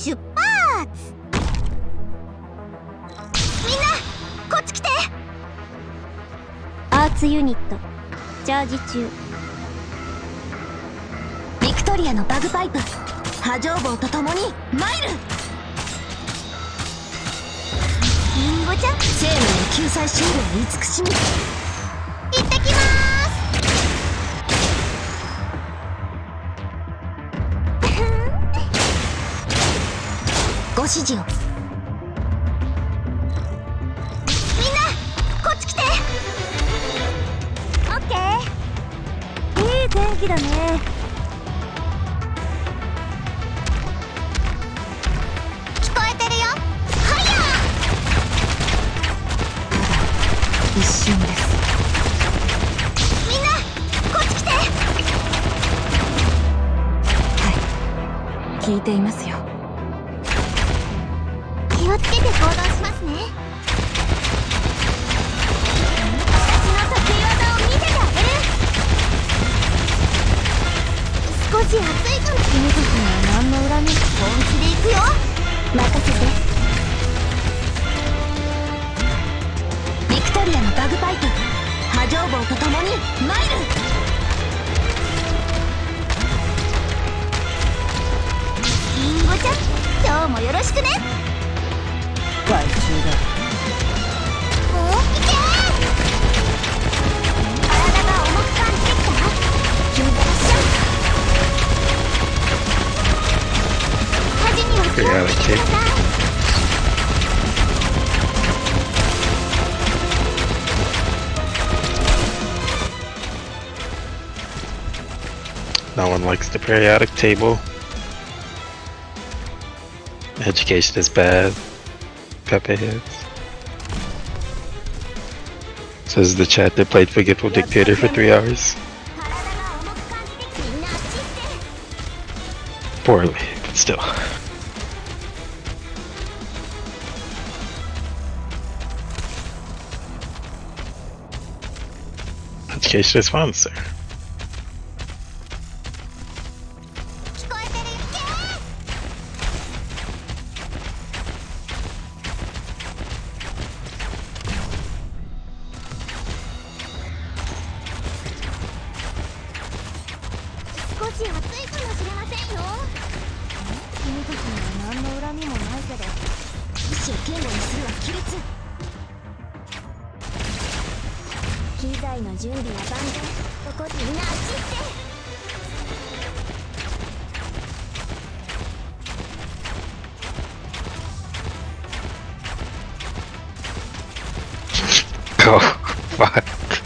出発。みんなこっち来て。アーツユニットチャージ中。ビクトリアのバグパイプ波状棒とともにマイル。リンゴちゃん生命の救済シールを慈しみ。行ってきまーす。ご指示を。みんなこっち来て。オッケー。いい天気だね。聞こえてるよ。はやー。一瞬です。みんなこっち来て。はい、聞いていますよ。気をつけて行動しますね。私の得意技を見せてあげる。少し熱いかも。君たちには何の恨みも。本気で行くよ。任せて。ビクトリアのバグパイプ波状棒とともにマイル。リンゴちゃん今日もよろしくね。外中だ。おっ、いけー。体が重く感じてきた。急だっしょ。端には気をつけてください。 No one likes the periodic table. Education is bad. Pepe heads. Says the chat that played Forgetful Dictator for 3 hours. Poorly, but still. Education is fun, sir. Oh, fuck.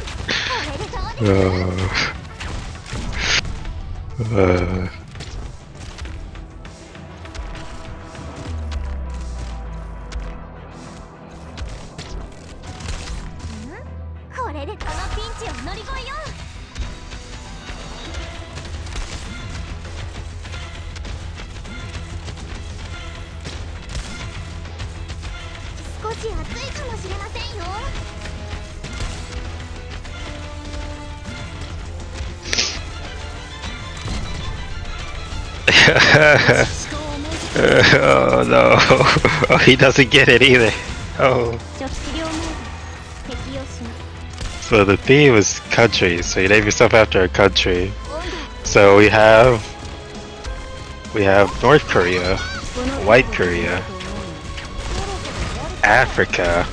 Oh no. Oh, he doesn't get it either. Oh. So the theme is countries, so you name yourself after a country. So we have North Korea, White Korea, Africa,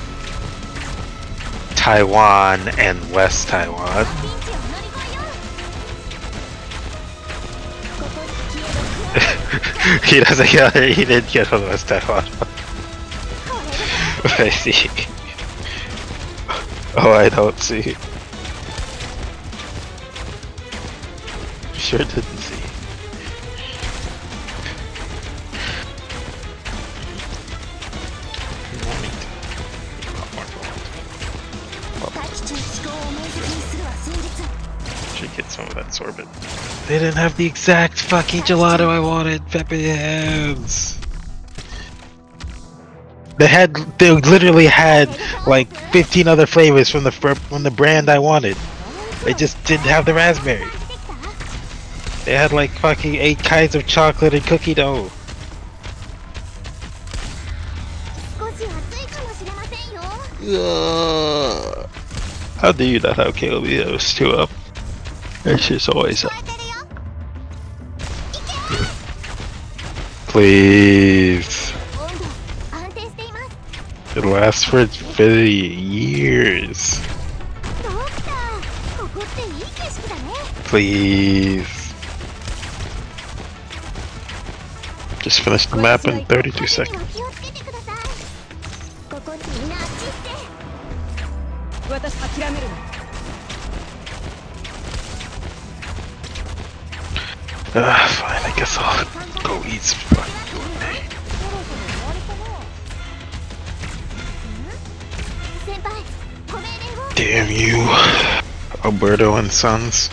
Taiwan, and West Taiwan. He doesn't get it, he didn't get on West Taiwan. I see. Oh, I don't see. Sure didn't see. Should get some of that sorbet. They didn't have the exact fucking gelato I wanted, Pepe hands. They literally had like 15 other flavors from the brand I wanted. They just didn't have the raspberry. They had like fucking 8 kinds of chocolate and cookie dough. How do you not have Ceobe? That was 2 up. That shit's always up. Please. It lasts for 50 years. Please. Just finish the map in 32 seconds. Fine, I guess I'll go eat some fucking gourmet. Damn you, Alberto and Sons.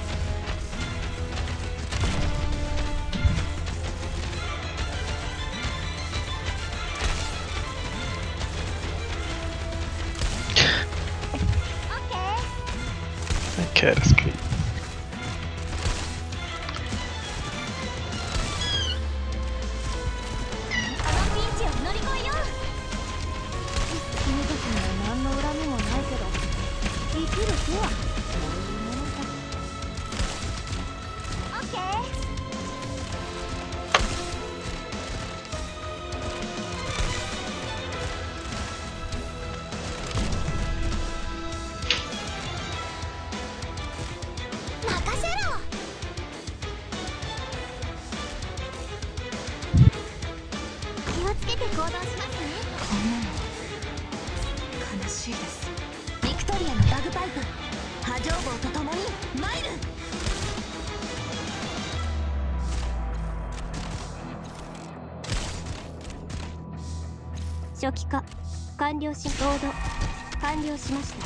That cat is great. 初期化完了し、ロード完了しました。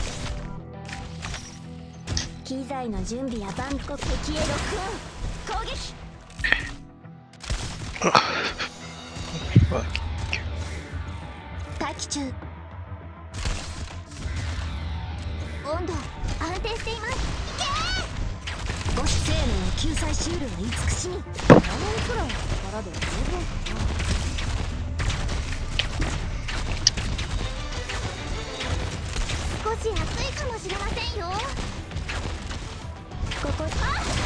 機材の準備やバンコク敵へロックオン攻撃。待機中。温度安定しています。いけー。ご主生命を救済シールは慈しみ。画面くらいの力で十分かな。少し暑いかもしれませんよ。ここ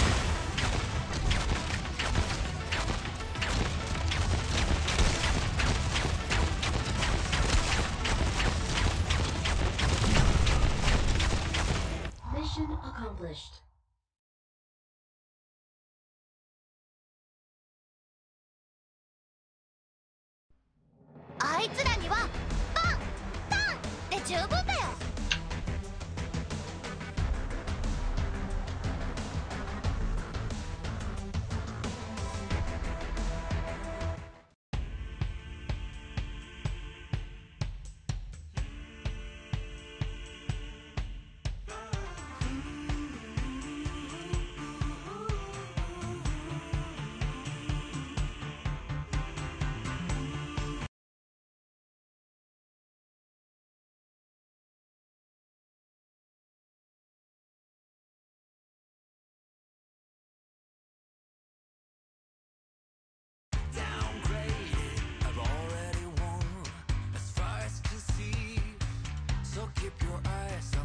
Mission accomplished. あいつらにはパンタンで十分だよ。Keep your eyes